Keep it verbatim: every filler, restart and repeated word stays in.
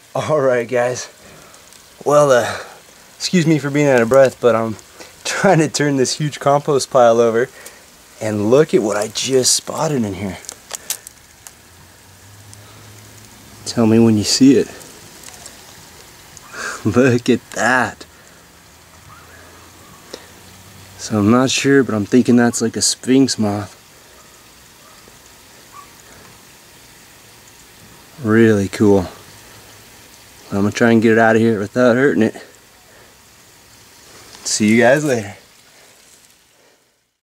Alright guys, well uh, excuse me for being out of breath, but I'm trying to turn this huge compost pile over, and look at what I just spotted in here. Tell me when you see it. Look at that. So I'm not sure, but I'm thinking that's like a sphinx moth. Really cool. I'm gonna try and get it out of here without hurting it. See you guys later.